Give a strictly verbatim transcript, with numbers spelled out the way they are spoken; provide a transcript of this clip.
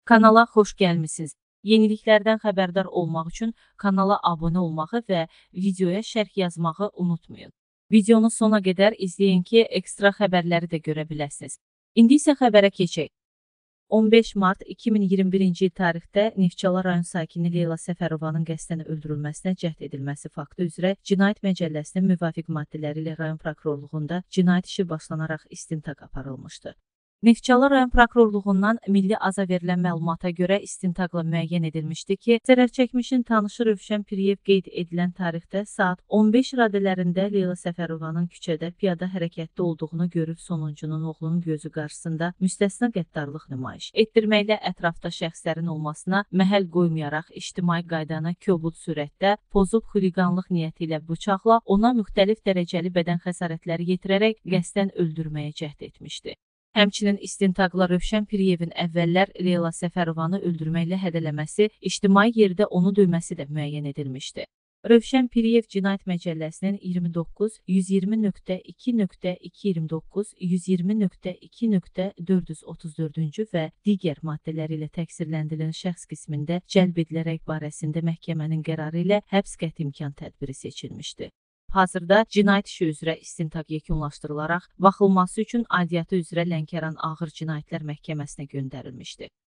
Kanala xoş gəlmisiniz. Yeniliklərdən xəbərdar olmaq üçün kanala abunə olmağı və videoya şərh yazmağı unutmayın. Videonu sona qədər izləyin ki, ekstra xəbərləri də görə biləsiniz. İndi isə xəbərə keçək. on beş mart iki min iyirmi birinci il tarixdə Neftçala rayon sakini Leyla Səfərovanın qəsdən öldürülməsinə cəhd edilməsi faktı üzrə Cinayət Məcəlləsinin müvafiq maddələri ilə rayon prokurorluğunda cinayət işi başlanaraq istintaq aparılmışdı. Neftçala rayon prokurorluğundan milli aza verilən məlumata görə istintaqla müəyyən edilmişdi ki, zərərçəkmişin tanışı Rövşən Piriyev qeyd edilən tarixdə saat on beş radələrində Leyla Səfərovanın küçədə piyada hərəkətdə olduğunu görüb sonuncunun oğlunun gözü qarşısında müstəsna qəddarlıq nümayiş etdirməklə ətrafda şəxslərin olmasına məhəl qoymayaraq ictimai qaydana kobud sürətdə pozub xuliqanlıq niyyəti ilə bıçaqla ona müxtəlif dərəcəli bədən xəsarətləri yetirərək qəsdən öldürməyə cəhd etmişdi. Həmçinin istintaqla Rövşən Piriyevin əvvəllər Leyla Səfərovanı öldürməklə hədələməsi, ictimai yerdə onu döyməsi də müəyyən edilmişdi. Rövşən Piriyev Cinayət Məcəlləsinin iyirmi doqquz, yüz iyirmi nöqtə iki nöqtə iki iyirmi doqquz, yüz iyirmi nöqtə iki nöqtə dörd yüz otuz dördüncü və digər maddələri ilə təqsirləndirilən şəxs qismində cəlb edilərək barəsində məhkəmənin qərarı ilə həbs qəti imkan tədbiri seçilmişdi. Hazırda cinayət işi üzrə istintaq yekunlaşdırılaraq, baxılması üçün aidiyyatı üzrə Lənkəran Ağır Cinayətlər Məhkəməsinə göndərilmişdi.